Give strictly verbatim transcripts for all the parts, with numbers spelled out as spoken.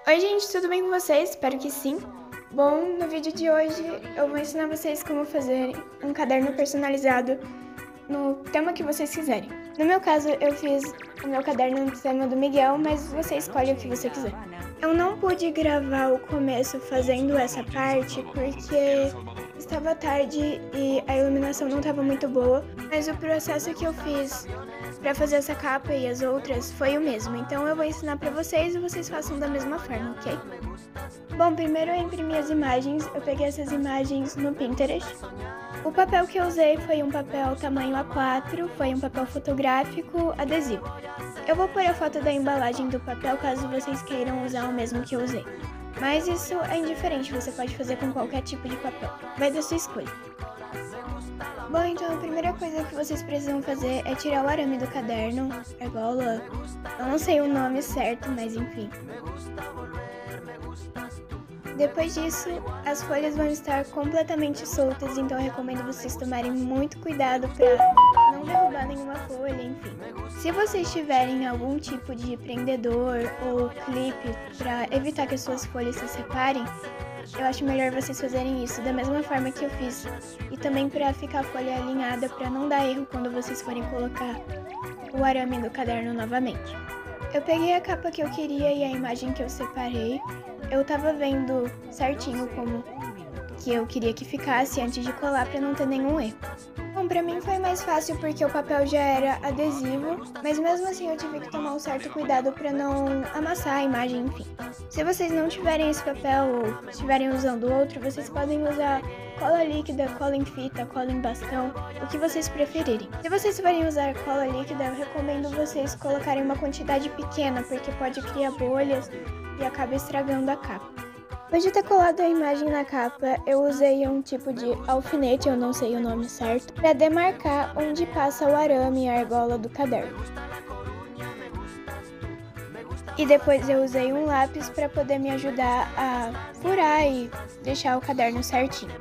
Oi gente, tudo bem com vocês? Espero que sim. Bom, no vídeo de hoje eu vou ensinar vocês como fazer um caderno personalizado no tema que vocês quiserem. No meu caso, eu fiz o meu caderno no tema do Miguel, mas você escolhe o que você quiser. Eu não pude gravar o começo fazendo essa parte porque estava tarde e a iluminação não estava muito boa, mas o processo que eu fiz para fazer essa capa e as outras foi o mesmo, então eu vou ensinar para vocês e vocês façam da mesma forma, ok? Bom, primeiro eu imprimi as imagens, eu peguei essas imagens no Pinterest. O papel que eu usei foi um papel tamanho A quatro, foi um papel fotográfico adesivo. Eu vou pôr a foto da embalagem do papel caso vocês queiram usar o mesmo que eu usei. Mas isso é indiferente, você pode fazer com qualquer tipo de papel, vai da sua escolha. Bom, então a primeira coisa que vocês precisam fazer é tirar o arame do caderno, argola, eu não sei o nome certo, mas enfim. Depois disso, as folhas vão estar completamente soltas, então eu recomendo vocês tomarem muito cuidado para não derrubar nenhuma folha, enfim. Se vocês tiverem algum tipo de prendedor ou clipe para evitar que as suas folhas se separem, eu acho melhor vocês fazerem isso da mesma forma que eu fiz. E também para ficar a folha alinhada, para não dar erro quando vocês forem colocar o arame no caderno novamente. Eu peguei a capa que eu queria e a imagem que eu separei. Eu tava vendo certinho como que eu queria que ficasse antes de colar para não ter nenhum erro. Bom, pra mim foi mais fácil porque o papel já era adesivo, mas mesmo assim eu tive que tomar um certo cuidado para não amassar a imagem, enfim. Se vocês não tiverem esse papel ou estiverem usando outro, vocês podem usar cola líquida, cola em fita, cola em bastão, o que vocês preferirem. Se vocês forem usar cola líquida, eu recomendo vocês colocarem uma quantidade pequena, porque pode criar bolhas e acaba estragando a capa. Depois de ter colado a imagem na capa, eu usei um tipo de alfinete, eu não sei o nome certo, para demarcar onde passa o arame e a argola do caderno. E depois eu usei um lápis para poder me ajudar a furar e deixar o caderno certinho.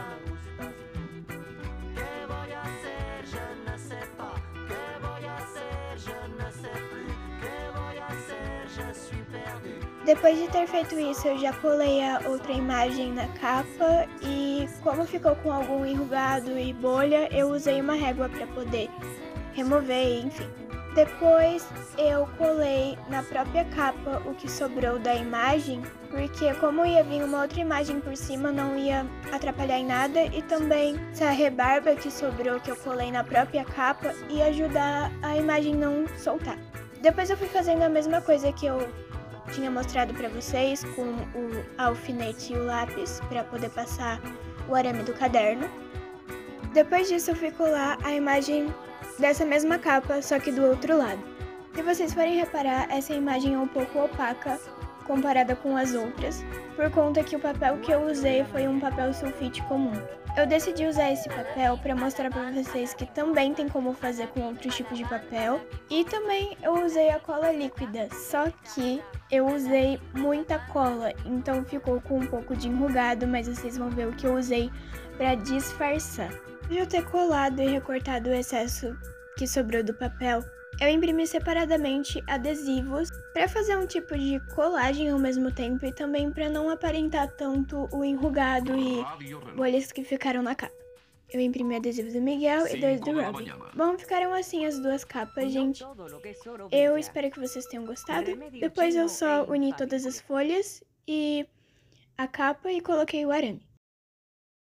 Depois de ter feito isso, eu já colei a outra imagem na capa e como ficou com algum enrugado e bolha, eu usei uma régua para poder remover, enfim. Depois eu colei na própria capa o que sobrou da imagem, porque como ia vir uma outra imagem por cima, não ia atrapalhar em nada e também essa rebarba que sobrou que eu colei na própria capa ia ajudar a imagem não soltar. Depois eu fui fazendo a mesma coisa que eu tinha mostrado para vocês com o alfinete e o lápis para poder passar o arame do caderno. Depois disso eu fui colar a imagem dessa mesma capa, só que do outro lado. Se vocês forem reparar, essa imagem é um pouco opaca comparada com as outras, por conta que o papel que eu usei foi um papel sulfite comum. Eu decidi usar esse papel para mostrar para vocês que também tem como fazer com outros tipos de papel. E também eu usei a cola líquida, só que eu usei muita cola, então ficou com um pouco de enrugado, mas vocês vão ver o que eu usei para disfarçar. Depois de eu ter colado e recortado o excesso que sobrou do papel, eu imprimi separadamente adesivos para fazer um tipo de colagem ao mesmo tempo e também para não aparentar tanto o enrugado e bolhas que ficaram na capa. Eu imprimi adesivos do Miguel e dois do Robin. Bom, ficaram assim as duas capas, gente. Eu espero que vocês tenham gostado. Depois eu só uni todas as folhas e a capa e coloquei o arame.